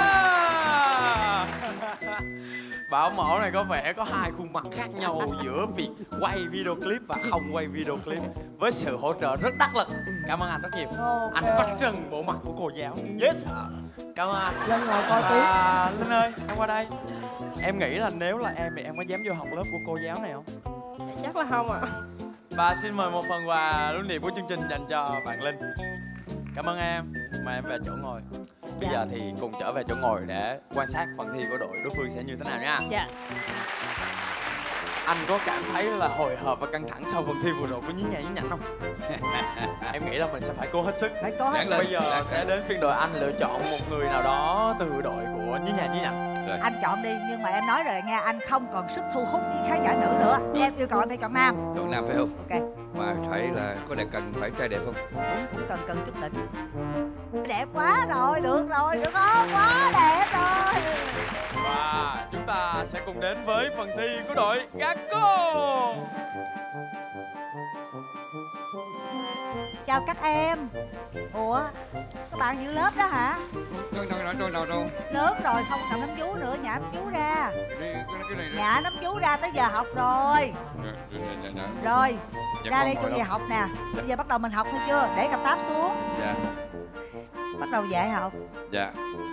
Bảo mẫu này có vẻ có hai khuôn mặt khác nhau giữa việc quay video clip và không quay video clip, với sự hỗ trợ rất đắc lực. Cảm ơn anh rất nhiều. Okay. Anh vạch trần bộ mặt của cô giáo. Yes. Cảm ơn anh. Linh ngồi coi tiếp. À, Linh ơi, em qua đây. Em nghĩ là nếu là em thì em có dám vô học lớp của cô giáo này không? Chắc là không ạ. Và xin mời một phần quà lưu niệm của chương trình dành cho bạn Linh. Cảm ơn em. Mời em về chỗ ngồi. Bây giờ thì cùng trở về chỗ ngồi để quan sát phần thi của đội đối phương sẽ như thế nào nha. Dạ. Anh có cảm thấy là hồi hộp và căng thẳng sau phần thi vừa rồi của Nhí Nhảy Nhí Nhảnh không? Em nghĩ là mình sẽ phải cố hết sức. Phải cố hết sức. Bây giờ sẽ đến phiên đội anh lựa chọn một người nào đó từ đội của Nhí Nhảy Nhí Nhảnh. Anh chọn đi, nhưng mà em nói rồi nha, anh không còn sức thu hút với khán giả nữ nữa. Em yêu cầu anh phải chọn nam. Chọn nam phải không? Ok. Mà phải là có đẹp, cần phải trai đẹp không? Cũng cũng cần cần chút đỉnh. Đẹp quá rồi, được rồi, được không? Quá đẹp rồi. Và chúng ta sẽ cùng đến với phần thi của đội Gaco. Chào các em. Ủa, các bạn giữ lớp đó hả? Tôi nào nào tôi nào đâu. Lớn rồi không cầm nắm vú nữa, nhả nắm vú ra. Đi, cái, cái này Nhả nắm vú ra, tới giờ học rồi. Rồi, dạ, ra đây cho về học nè. Bây giờ bắt đầu mình học hay chưa? Để cặp táp xuống. Dạ. Bắt đầu dạy học. Dạ.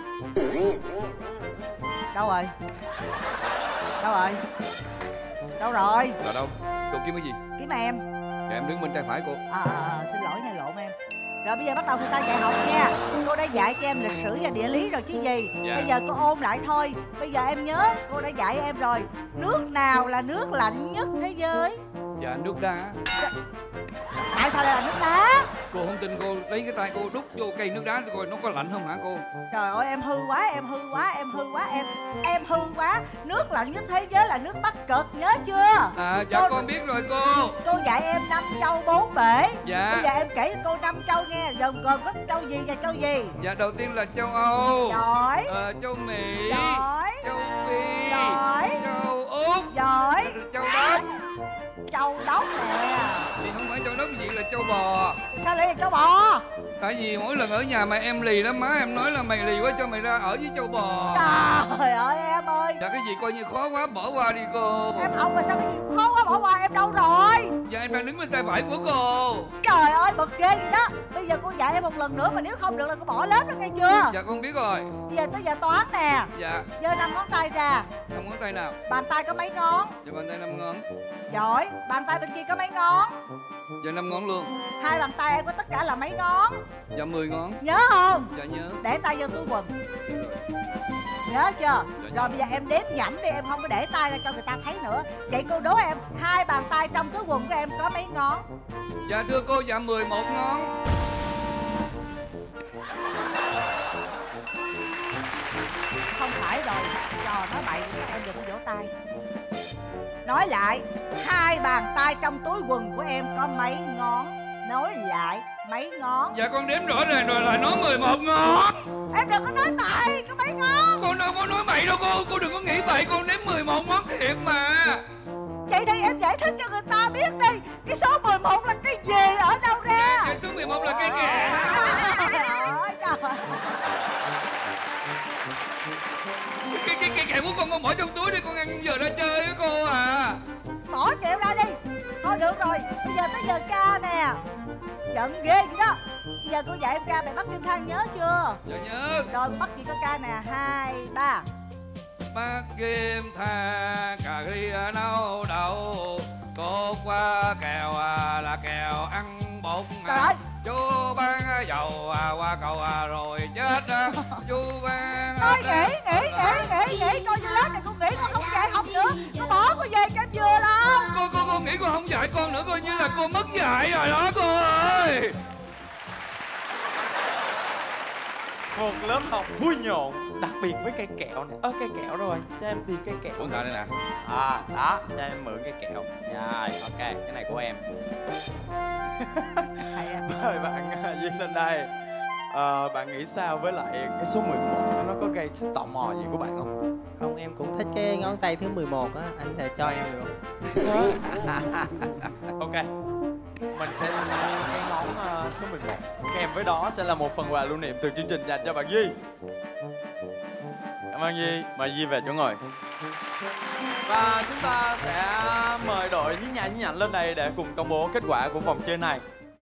Đâu rồi? Đâu rồi? Đâu rồi? Là đâu? Cô kiếm cái gì? Kiếm em. Dạ, em đứng bên tay phải cô. À, à, à, xin lỗi nha, lộn em. Rồi bây giờ bắt đầu người ta dạy học nha. Cô đã dạy cho em lịch sử và địa lý rồi chứ gì. Dạ. Bây giờ cô ôn lại thôi. Bây giờ em nhớ cô đã dạy em rồi. Nước nào là nước lạnh nhất thế giới? Dạ, nước đá. Tại sao lại là nước đá? Cô không tin cô lấy cái tay cô đút vô cây nước đá coi nó có lạnh không hả cô? Trời ơi em hư quá, em hư quá, em hư quá em. Em hư quá. Nước lạnh nhất thế giới là nước Bắc Cực, nhớ chưa? À dạ cô... con biết rồi cô. Cô dạy em năm châu bốn bể. Dạ. Bây giờ em kể cho cô năm châu nghe. Gồm gồm có châu gì và châu gì? Dạ đầu tiên là châu Âu. Giỏi. Ờ, châu Mỹ. Giỏi. Châu Phi. Giỏi. Châu Úc. Giỏi. Châu Đốc. Châu Đốc nè. Thì không phải châu Đốc gì là châu bò. Sao lại là châu bò? Tại vì mỗi lần ở nhà mà em lì lắm, má em nói là mày lì quá cho mày ra ở với châu bò. Trời ơi em ơi. Dạ cái gì coi như khó quá bỏ qua đi cô. Em học mà sao cái gì khó quá bỏ qua, em đâu rồi? Dạ em đang đứng bên tay phải của cô. Trời ơi bực ghê vậy đó. Bây giờ cô dạy em một lần nữa mà nếu không được là cô bỏ lớp đó nghe chưa? Dạ con biết rồi. Bây giờ tới giờ toán nè. Dạ. Giơ năm ngón tay ra. Năm ngón tay nào? Bàn tay có mấy ngón? Dạ bàn tay năm ngón. Giỏi. Bàn tay bên kia có mấy ngón? Dạ năm ngón luôn. Hai bàn tay em có tất cả là mấy ngón? Dạ mười ngón. Nhớ không? Dạ nhớ. Để tay vô túi quần. Nhớ chưa? Dạ, rồi bây giờ em đếm nhẩm đi, em không có để tay ra cho người ta thấy nữa. Vậy cô đố em, hai bàn tay trong túi quần của em có mấy ngón? Dạ thưa cô, dạ mười một ngón. Không phải rồi, trò nói bậy các em đừng có vỗ tay. Nói lại, hai bàn tay trong túi quần của em có mấy ngón? Nói lại, mấy ngón? Dạ con đếm rõ ràng rồi là nó mười một ngón. Em đừng có nói bậy, có mấy ngón? Con đâu có nói bậy đâu cô, cô đừng có nghĩ bậy, con đếm mười một ngón thiệt mà. Vậy thì em giải thích cho người ta biết đi, cái số mười một là cái gì, ở đâu ra? Cái số mười một là cây kè. Cái cái cây kè của con con bỏ trong túi đi, con ăn giờ ra chơi với cô à. Bỏ kẹo ra đi. Thôi được rồi, bây giờ tới giờ ca nè. Giận ghê vậy đó. Bây giờ cô dạy em ca bài Bắc Kim Thang nhớ chưa? Dạ nhớ. Rồi bắt gì có ca nè, hai, ba. Bắc Kim Thang cà ri nấu đậu, cốt qua kèo là kèo ăn bột Trời ơi. chúa qua cầu à rồi chết á. Chu ban. Thôi nghỉ, nghỉ, nghỉ, nghỉ, nghỉ. Coi như lớp này con nghĩ con không dạy học nữa. Con bỏ con về cho em vừa lòng. Cô, cô, cô nghĩ cô không dạy con nữa, coi như là cô mất dạy rồi đó cô ơi. Một lớp học vui nhộn, đặc biệt với cây kẹo này. Ơ cây kẹo rồi, cho em tìm cây kẹo. Uống thả đây nè. À đó, cho em mượn cây kẹo. Rồi, ok, cái này của em. Mời bạn uh, Duyên lên đây. À, bạn nghĩ sao với lại cái số mười một, nó có gây sự tò mò gì của bạn không? Không, em cũng thích cái ngón tay thứ mười một á, anh thể cho em được không? Ok, mình sẽ tặng bạn cái ngón uh, số mười một. Kèm với đó sẽ là một phần quà lưu niệm từ chương trình dành cho bạn Duy. Cảm ơn Duy, mời Duy về chỗ ngồi. Và chúng ta sẽ mời đội nhí nhảnh nhí nhảnh lên đây để cùng công bố kết quả của vòng chơi này.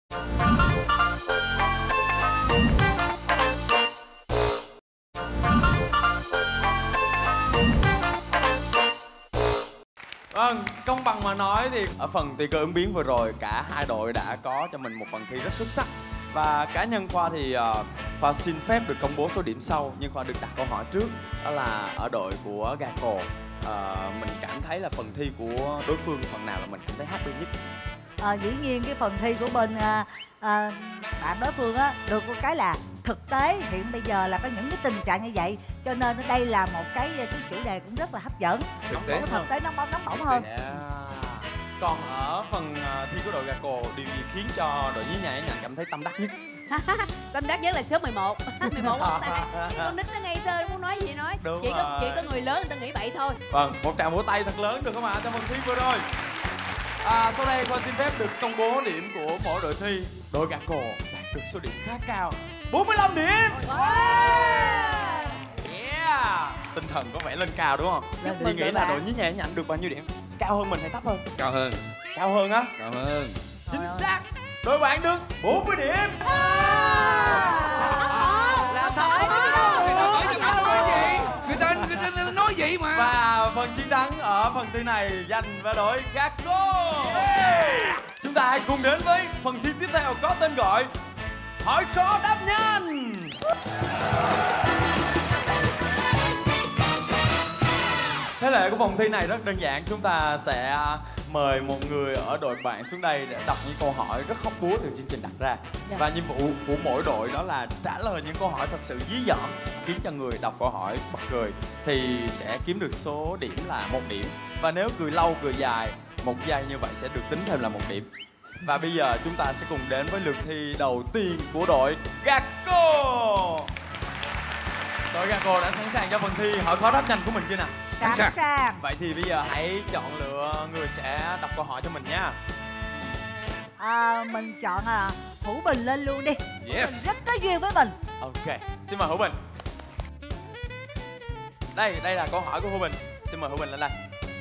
Vâng, công bằng mà nói thì ở phần tùy cơ ứng biến vừa rồi cả hai đội đã có cho mình một phần thi rất xuất sắc. Và cá nhân Khoa thì uh, Khoa xin phép được công bố số điểm sau, nhưng Khoa được đặt câu hỏi trước. Đó là ở đội của Gaco, uh, mình cảm thấy là phần thi của đối phương phần nào là mình cảm thấy happy nhất? À, dĩ nhiên cái phần thi của bên à, à, bạn đối phương á được một cái là thực tế hiện bây giờ là có những cái tình trạng như vậy, cho nên đây là một cái cái chủ đề cũng rất là hấp dẫn, thực tế có thực tế nóng bỏng nóng bỏng hơn. Yeah. Còn ở phần uh, thi của đội Gaco, điều gì khiến cho đội nhí nhảnh nhí nhảnh cảm thấy tâm đắc nhất? Tâm đắc nhất là số mười một. mười một ngón tay. Con nít nó ngây thơ, muốn nói gì nói. Đúng chỉ rồi. có chỉ có người lớn người ta nghĩ vậy thôi. Vâng, một tràng vỗ tay thật lớn được không ạ, trong phần thi vừa rồi. À, sau đây Khoa xin phép được công bố điểm của mỗi đội thi. Đội Gaco đạt được số điểm khá cao, bốn mươi lăm điểm. Wow. Yeah. Tinh thần có vẻ lên cao đúng không? Chị nghĩ là đội nhí nhảnh nhí nhảnh được bao nhiêu điểm? Cao hơn mình hay thấp hơn? Cao hơn. Cao hơn á? Cao hơn. Chính xác. Đội bạn được bốn mươi điểm. Là thắng. Người ta nói cho mình nói gì? Người ta, người ta nói vậy mà. Và phần chiến thắng ở phần thi này dành về đội Gaco. Chúng ta hãy cùng đến với phần thi tiếp theo có tên gọi Hỏi khó đáp nhanh. Thế lệ của vòng thi này rất đơn giản. Chúng ta sẽ mời một người ở đội bạn xuống đây để đọc những câu hỏi rất hóc búa từ chương trình đặt ra. Dạ. Và nhiệm vụ của mỗi đội đó là trả lời những câu hỏi thật sự dí dỏm, khiến cho người đọc câu hỏi bật cười thì sẽ kiếm được số điểm là một điểm. Và nếu cười lâu cười dài một giây như vậy sẽ được tính thêm là một điểm. Và bây giờ chúng ta sẽ cùng đến với lượt thi đầu tiên của đội Gaco. Đội Gaco đã sẵn sàng cho phần thi hỏi khó đáp nhanh của mình chưa nào? Sẵn sàng. sàng. Vậy thì bây giờ hãy chọn lựa người sẽ đọc câu hỏi cho mình nha. À, mình chọn à, Hữu Bình lên luôn đi. Yes. Mình rất có duyên với mình. Ok, xin mời Hữu Bình. Đây, đây là câu hỏi của Hữu Bình. Xin mời Hữu Bình lên đây.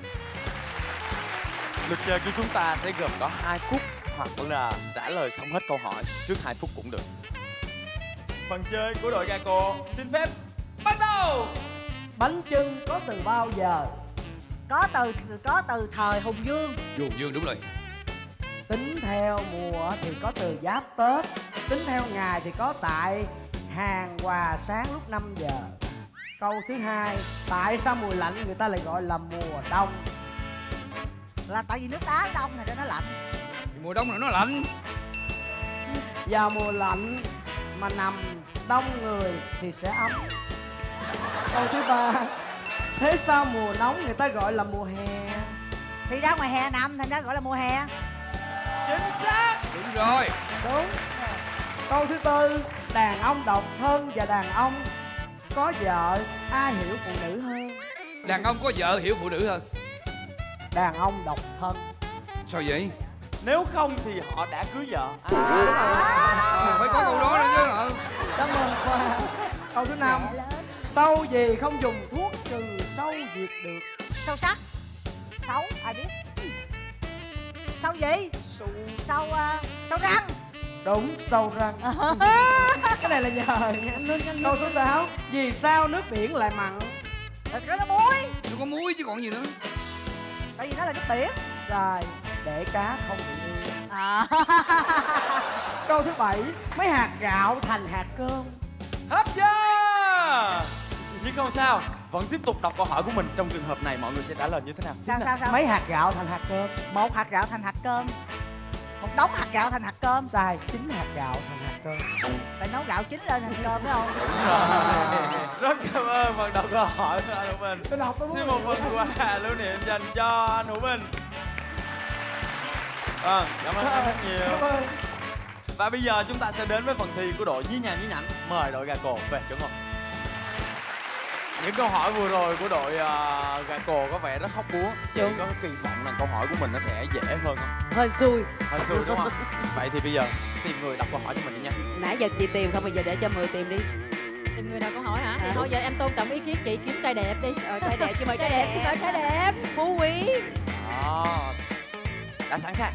Luật chơi của chúng ta sẽ gồm có hai phút hoặc là trả lời xong hết câu hỏi trước hai phút cũng được. Phần chơi của đội Gaco xin phép bắt đầu. Bánh chưng có từ bao giờ? Có từ có từ thời Hùng Vương. Hùng Vương đúng rồi. Tính theo mùa thì có từ Giáp Tết. Tính theo ngày thì có tại hàng quà sáng lúc năm giờ. Câu thứ hai, tại sao mùa lạnh người ta lại gọi là mùa đông? Là tại vì nước đá đông thì cho nó lạnh. Mùa đông là nó lạnh. Vào mùa lạnh mà nằm đông người thì sẽ ấm. Câu thứ ba, thế sao mùa nóng người ta gọi là mùa hè? Thì ra ngoài hè nằm thành ra gọi là mùa hè. Chính xác. Đúng rồi. Đúng. Câu thứ tư, đàn ông độc thân và đàn ông có vợ ai hiểu phụ nữ hơn? Đàn ông có vợ hiểu phụ nữ hơn. Đàn ông độc thân. Sao vậy? Nếu không thì họ đã cưới vợ. À, à, phải có câu đó nữa chứ hả? Cảm ơn Khoa. Câu thứ năm, sâu gì không dùng thuốc trừ sâu diệt được? Sâu sắc. Sâu, ai biết? Sâu gì? Sâu sâu, uh, sâu răng. Đúng, sâu răng. Cái này là nhờ nha. Câu số sáu, vì sao nước biển lại mặn? Nó là muối. Nó có muối chứ còn gì nữa. Tại vì nó là nước biển. Rồi, để cá không bị ương. À. câu thứ bảy. Mấy hạt gạo thành hạt cơm. Hết giờ. Nhưng không sao, vẫn tiếp tục đọc câu hỏi của mình. Trong trường hợp này mọi người sẽ trả lời như thế nào? Sao sao sao? Mấy hạt gạo thành hạt cơm. Một hạt gạo thành hạt cơm. Một đống hạt gạo thành hạt cơm. Sai, chín hạt gạo thành hạt cơm. Phải nấu gạo chín lên thành cơm phải không? Rất cảm ơn phần đọc câu hỏi của anh Hữu Bình. Tôi đọc tôi muốn Xin một phần quà lưu niệm dành cho anh Hữu Bình. Vâng, cảm ơn anh rất nhiều. Và bây giờ chúng ta sẽ đến với phần thi của đội Nhí Nha Nhí Nhảnh. Mời đội Gà Cồ về chỗ ngồi. Những câu hỏi vừa rồi của đội uh, Gà Cồ có vẻ rất hóc búa. Chị Đúng. có kỳ vọng là câu hỏi của mình nó sẽ dễ hơn không? Hên xui. Hên xui đúng không? Vậy thì bây giờ tìm người đọc câu hỏi cho mình đi nha. Nãy giờ chị tìm không, bây giờ để cho Mười tìm đi. Tìm người nào câu hỏi hả? Thì À. thôi giờ em tôn trọng ý kiến chị, kiếm trai đẹp đi. Rồi trai đẹp chứ mời Trai trai đẹp, xin mời đẹp. trai đẹp. Phú Quý. Đó. Đã sẵn sàng.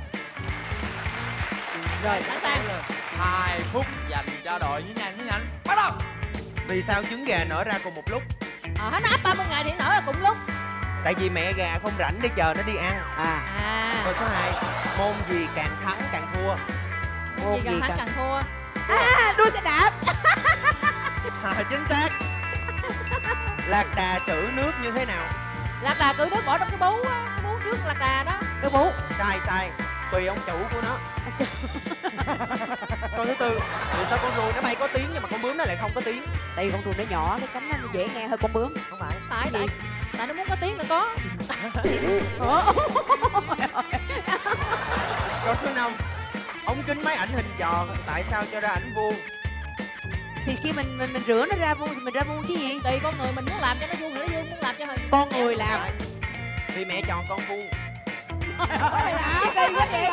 Rồi Sẵn sàng. Hai phút dành cho đội Nhí Nha Nhí Nhảnh. Bắt đầu. Vì sao trứng gà nở ra cùng một lúc? Ờ, nó ấp ba mươi ngày thì nở là cùng lúc. Tại vì mẹ gà không rảnh để chờ nó đi ăn. À. À. Câu số hai. Môn gì càng thắng càng thua? Môn gì càng thắng càng thua. À, đua xe đạp. À, chính xác. Lạc đà trữ nước như thế nào? Lạc đà cử nước bỏ trong cái bú á, cái bú trước lạc đà đó. Cái bú. Sai sai. Tùy ông chủ của nó. Câu thứ tư. Vì sao con rùa nó bay có tiếng nhưng mà con bướm nó lại không có tiếng? Tại vì con rùa nó nhỏ, cái cánh nó dễ nghe hơn con bướm. Không phải. Tại tại tại nó muốn có tiếng là có. Câu thứ năm. Ống kính máy ảnh hình tròn, tại sao cho ra ảnh vuông? Thì khi mình mình mình rửa nó ra vuông thì mình ra vuông chứ gì? Tùy con người mình muốn làm cho nó vuông thì nó vuông, muốn làm cho hình Con người làm. Vì mẹ chọn con vuông. Kỳ quá vậy.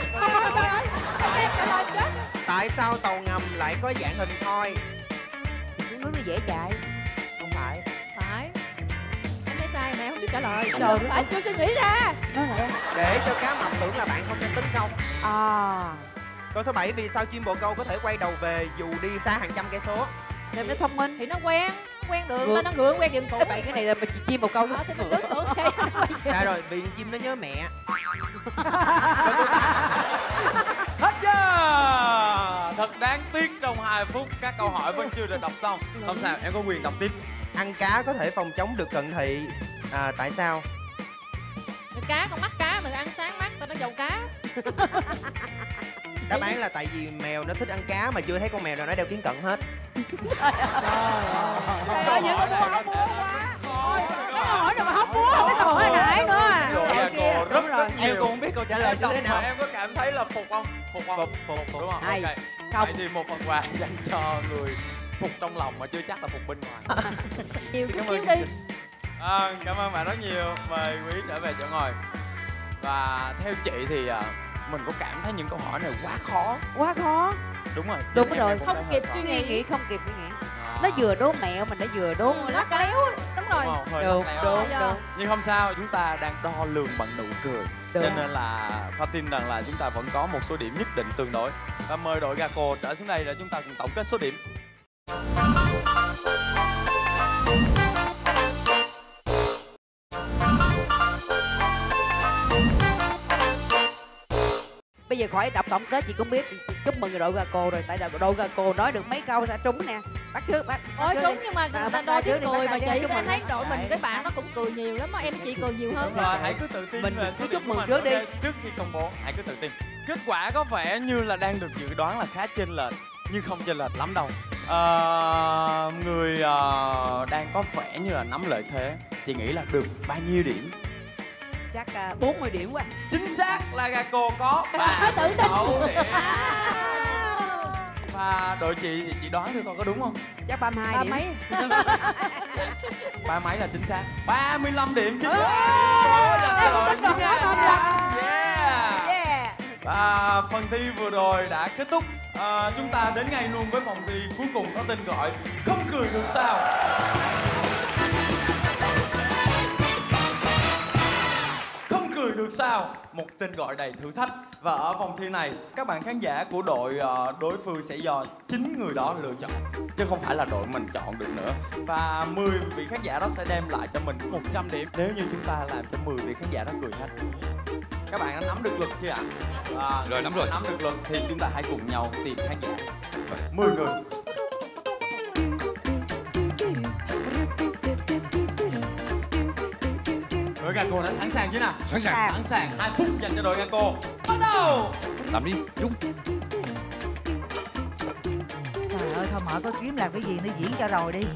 Tại sao tàu ngầm lại có dạng hình thoi? Xuống nước nó dễ chạy. Không phải. Phải. Em thấy sai mẹ không biết trả lời. Trời Trời đất phải chưa suy nghĩ ra. Nói lại. Để cho cá mập tưởng là bạn không nên tấn công. À. Câu số bảy. Vì sao chim bồ câu có thể quay đầu về dù đi xa hàng trăm cây số? Nên nó thông minh. Thì nó quen, quen đường, Ngược. ta nó ngựa quen dừng cổ. Cái vậy cái này là mình chỉ chim một câu thôi. Ờ, thì mình tưởng tượng vậy. Sai rồi, vì con chim nó nhớ mẹ. Hết giờ. Thật đáng tiếc trong hai phút các câu hỏi vẫn chưa được đọc xong. Không sao, em có quyền đọc tiếp. Ăn cá có thể phòng chống được cận thị. À, tại sao? Con cá, con mắt cá mình ăn sáng mắt tao nó dầu cá. Đáp án là tại vì mèo nó thích ăn cá mà chưa thấy con mèo nào nó đeo kiến cận hết. Câu hỏi này có thể là khó. Cái câu hỏi nào mà hóc búa, cái câu hỏi nãy nữa à. Đội Gà Cồ rất rất Em nhiều. cũng không biết câu trả lời Em như đọc thế mà nào. em có cảm thấy là phục không? Phục không? Phục, phục, Đúng không? Hay. Ok. Không. Vậy thì một phần quà dành cho người phục trong lòng mà chưa chắc là phục bên ngoài. Nhiều chút Cảm xíu ơn đi. chương trình. À, cảm ơn bạn rất nhiều. Mời Quý trở về chỗ ngồi. Và theo chị thì à, mình có cảm thấy những câu hỏi này quá khó. Quá khó. Đúng rồi. Đúng Em- rồi, em cũng không thấy kịp hơi suy khó. Suy nghĩ. nghĩ không kịp suy nghĩ. À. Nó vừa đố mẹo mình đã vừa đố Ừ, lắc léo á. Đúng rồi. Đúng không? Hơi Đúng, lắc léo. đúng, Dạ. đúng. Nhưng không sao, chúng ta đang đo lường bằng nụ cười. Đúng. Cho nên là Khoa tin rằng là chúng ta vẫn có một số điểm nhất định tương đối. Và mời đội Gà Cồ trở xuống đây để chúng ta cùng tổng kết số điểm. Bây giờ khỏi đọc tổng kết chị cũng biết, chị, chị chúc mừng đội Gà Cồ rồi, tại đội Gà Cồ nói được mấy câu đã trúng nè. Bắt trước, bắt. bắt Ôi trước đúng đi. nhưng mà À, người ta bắt đo ra trước tiếng đi, cười bắt mà ra chị trước, em chúc thấy mừng. đội mình Đấy. cái bạn nó cũng cười nhiều lắm á, em chị cười nhiều hơn. Rồi hãy cứ tự tin Mình về số cứ điểm chúc của mừng mình. trước đi. Ok, trước khi công bố, hãy cứ tự tin. Kết quả có vẻ như là đang được dự đoán là khá chênh lệch, nhưng không chênh lệch lắm đâu. Ờ, người ờ, đang có vẻ như là nắm lợi thế. Chị nghĩ là được bao nhiêu điểm? Chắc uh, bốn mươi điểm quá. Chính xác là Gà Cồ có ba Tự mươi tin. sáu điểm. Và đội chị thì chị đoán thử coi có đúng không? Chắc ba mươi hai Ba điểm. mấy. Ba mấy là chính xác. ba mươi lăm điểm chính xác. Số dành cho đội Nhí Nha Nhí Nhảnh. Yeah. Yeah. Và phần thi vừa rồi đã kết thúc. À, chúng ta đến ngay luôn với phòng thi cuối cùng có tên gọi Không Cười Được Sao. Không Cười Được Sao, một tên gọi đầy thử thách. Và ở vòng thi này, các bạn khán giả của đội ờ, đối phương sẽ do chính người đó lựa chọn, chứ không phải là đội mình chọn được nữa. Và mười vị khán giả đó sẽ đem lại cho mình một trăm điểm nếu như chúng ta làm cho mười vị khán giả đó cười hết. Các bạn đã nắm được luật chưa ạ? À, Rồi, nắm rồi. Nắm được luật thì chúng ta hãy cùng nhau tìm khán giả. mười người. Đội gà cô đã sẵn sàng chưa nào? Sẵn sàng. Sẵn sàng. hai phút dành cho đội gà cô. Bắt đầu. Làm đi, đúng. Trời ơi, thôi mở có kiếm làm cái gì nó diễn cho rồi đi.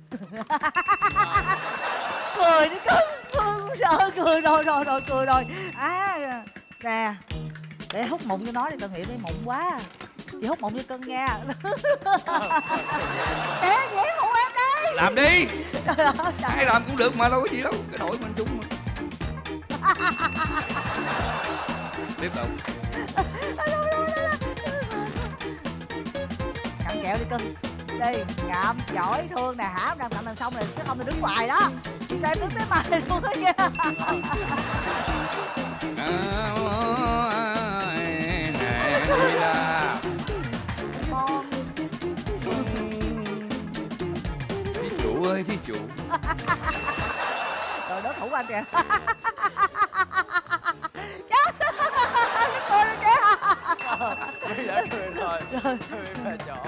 Cười đi cưng, cưng sợ cười rồi rồi rồi cười rồi. À nè, để hút mụn cho nó đi, tao nghĩ thấy mụn quá. Chị hút mụn cho cưng nha. Để dễ hụt em đi. Làm đi. Trời ơi, trời Ai làm cũng được mà, đâu có gì đâu. Cái đội mình chung mà. Tiếp tục. Cầm kẹo đi cưng. Đi, ngậm, giỏi, thương nè, hả? Đang cầm lần xong rồi, chứ không thì đứng ngoài đó. Chị cho em đứng tới mày luôn đó nha. Con. Thí chủ ơi, thí chủ. Rồi đối thủ anh kìa. Chết. Cái cười rồi kìa. Bây đã cười rồi. Bị mệt chỗ.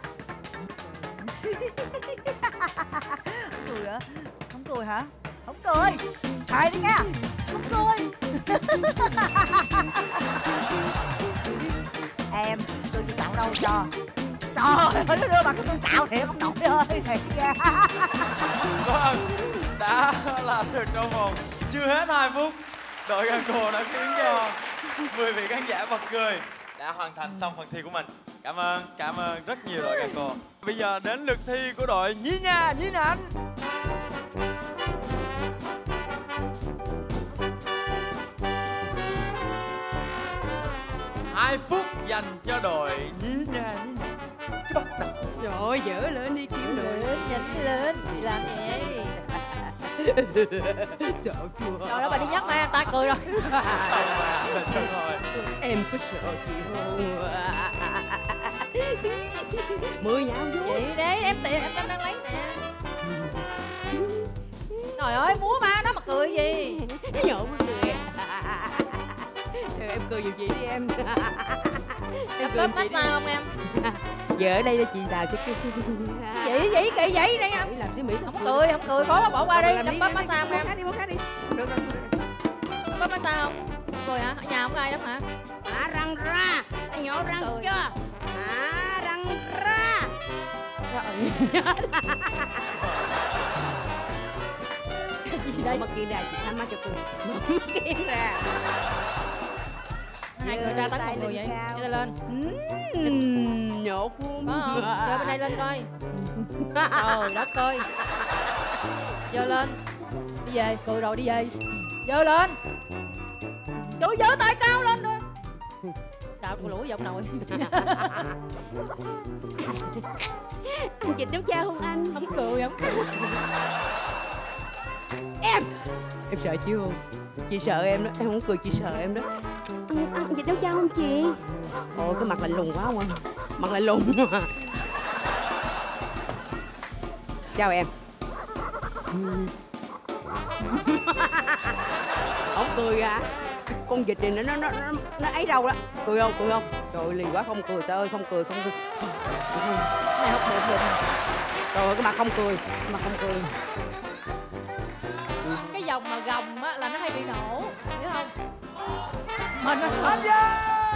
Cười hả? Không cười hả? Không cười. Thầy đi nha. Không cười. Em, tôi chỉ tặng đâu cho. Trời ơi, nó đưa mặt tôi cạo thiệt không nổi ơi. Thiệt ra. Vâng, đã làm được trong vòng chưa hết hai phút. Đội gà cô đã khiến cho mười vị khán giả bật cười, đã hoàn thành xong phần thi của mình. Cảm ơn, cảm ơn rất nhiều đội gà cô. Bây giờ đến lượt thi của đội Nhí Nha, Nhí Nạnh. Hai phút dành cho đội Nhí Nha, Nhí Nạnh. Bắt đầu. Trời ơi, dở lên đi kiếm Lên, được. nhanh lên. Đi làm gì vậy? Sợ chưa? Trời đó bà đi nhắc mai anh ta cười rồi. Là chân rồi. Em có sợ chị không? Mười nhau vô. Chị đấy, em tiền em đang lấy nè. Trời ơi, múa ba đó mà cười gì? Nhộn cười. Em cười giùm chị đi em. Em bóp massage không em? Giờ ở đây là chị nào chứ? Vậy vậy kỳ vậy đây em. Làm xí Mỹ Không cười, không cười, khó bỏ qua đi. Đấm bóp massage không em? Đi, đi, đi. Được rồi. Đấm bóp massage không? Không cười hả? Ở nhà không ai lắm hả? Hả răng ra. Anh nhổ răng Cười. chưa? Hả răng ra. Gì đây? Mở kia ra chị thăm má cho cưng. Mở kia ra. Hai người ra tấn một người vậy? Đưa tay lên. Ừm, nhột không? Có không? Giơ bên đây lên coi. Trời đất ơi. Giơ lên. Đi về, cười rồi đi về. Giơ lên. Trời giơ tay cao lên rồi. Đạo của lũi giọng nồi. Anh Dịch nấu chao không anh? Không cười, không cười. Em Em sợ chị không? Chị sợ em đó, em không cười chị sợ em đó. Anh, anh Dịch nấu chao không chị? Ôi cái mặt lạnh lùng quá không? Mặt lạnh lùng. Chào em. Không cười à? Con vịt này nó nó nó nó, nó ấy đâu đó. Cười không? Cười không? Trời ơi, lì quá không cười, trời ơi không cười không cười. Này không được được. Trời ơi cái mặt không cười, cái mặt không cười. Cái dòng mà gồng á là nó hay bị nổ, hiểu không? Mình nó Anh Gia!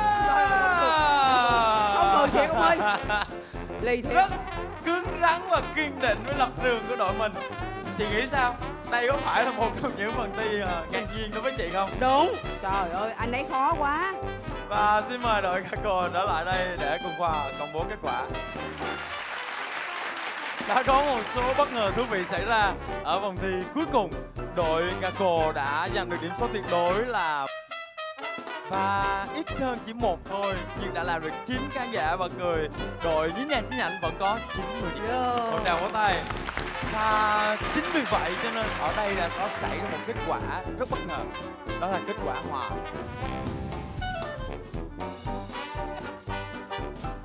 Không cười thiệt không ơi. Lì thiệt. Rất cứng rắn và kiên định với lập trường của đội mình. Chị nghĩ sao? Đây có phải là một trong những phần thi uh, ngạc nhiên đối với chị không? Đúng. Trời ơi anh ấy khó quá. Và xin mời đội gà cô trở lại đây để cùng Khoa công bố kết quả. Đã có một số bất ngờ thú vị xảy ra ở vòng thi cuối cùng. Đội gà cô đã giành được điểm số tuyệt đối là và ít hơn chỉ một thôi, nhưng đã làm được chín khán giả và cười. Đội Nhí Nha Nhí Nạnh vẫn có chín mươi điểm. Một tràng vỗ tay. Và chính vì vậy cho nên ở đây là có xảy ra một kết quả rất bất ngờ. Đó là kết quả hòa.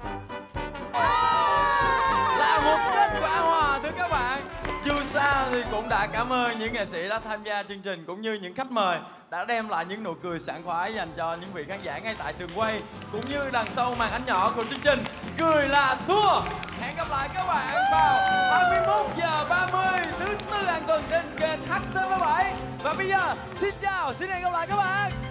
Là một kết quả hòa thưa các bạn. Dù sao thì cũng cũng đã cảm ơn những nghệ sĩ đã tham gia chương trình cũng như những khách mời đã đem lại những nụ cười sảng khoái dành cho những vị khán giả ngay tại trường quay cũng như đằng sau màn ảnh nhỏ của chương trình Cười Là Thua. Hẹn gặp lại các bạn vào hai mươi mốt giờ ba mươi thứ tư hàng tuần trên kênh H T V bảy. Và bây giờ xin chào, xin hẹn gặp lại các bạn.